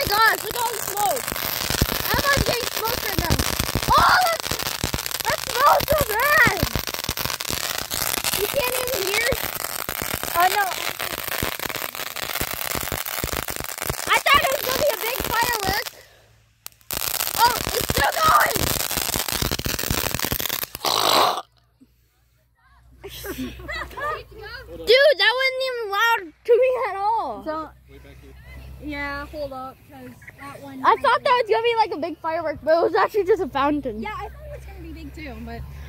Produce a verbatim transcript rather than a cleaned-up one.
gosh, look at all the smoke. Everyone's getting smoked right now. Oh, that, that smells so bad. You can't even hear. Oh, no. I thought it was going to be a big firework. Oh, it's still going. Dude, that wasn't even loud to me at all. So, yeah, hold up, because that one... I thought that was going to be like a big firework, but it was actually just a fountain. Yeah, I thought it was going to be big too, but...